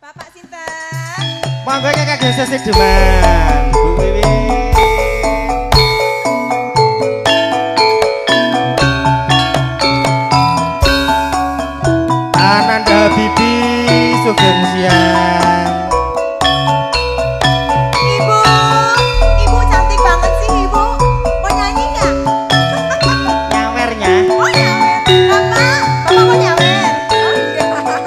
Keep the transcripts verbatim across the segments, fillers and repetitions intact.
Bapak sinten? Monggo kakek desa Siduman, Bu Wiwi. Ananda Bibi Sugeng Siang. Ibu, ibu cantik banget sih ibu. Mau nyanyi nggak? Nyawernya. Oh nyawer. Bapak, bapak mau nyawer? Oh enggak.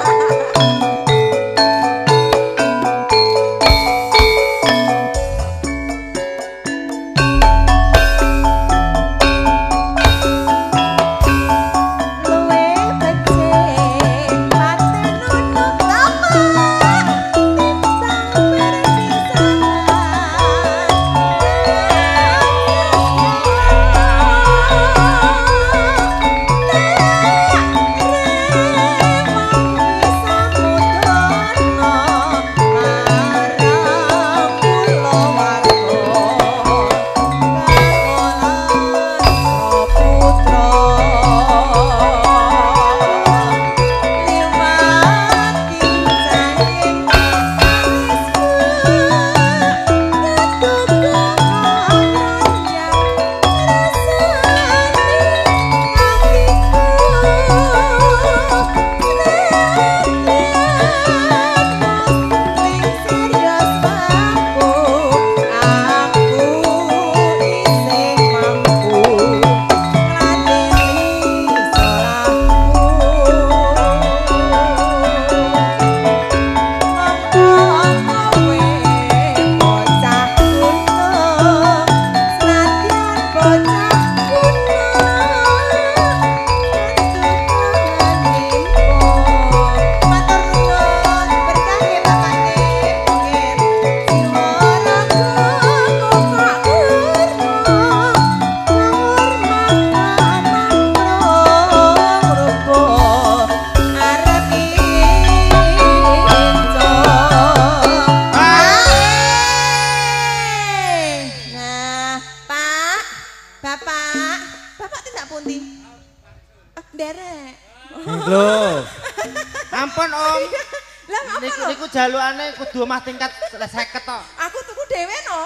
Ampun Om. Lah ngapa niku lho? niku jalukane kudu omah tingkat seket tok. Aku tuku dhewe no.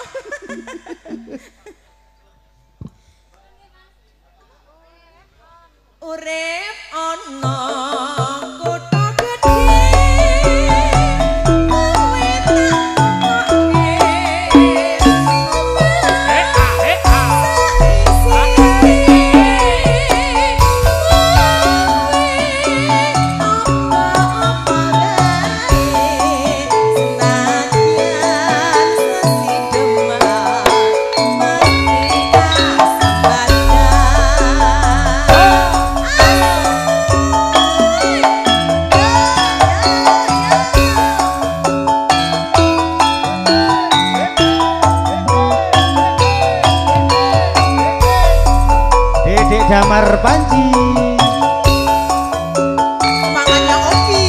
Urip ana kutha gedhe. Damar Panji Semangatnya Ovi.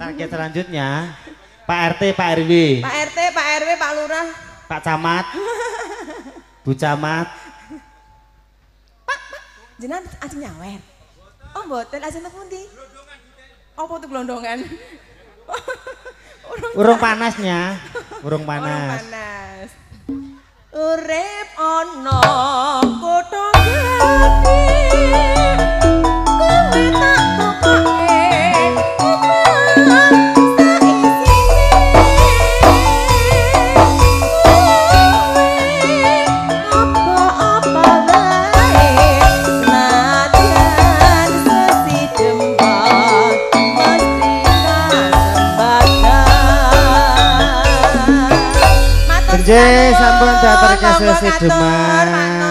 Target selanjutnya Pak R T, Pak R W. Pak R T, Pak R W, Pak Lurah. Pak Camat. Bu Camat. Pak, Pak, jenengan ajeng nyawer. Oh, mboten ajeng teng pundi? Apa tuh gelondongan? Urung, Urung panasnya. Urung Urung panas. panas. Urip ana kutha gedhe. Kowe tak pokoke iman saisine. Kowe apa-apa wae senajan sesidempat mesti kasembatan. Benje sampun dater kesesideman.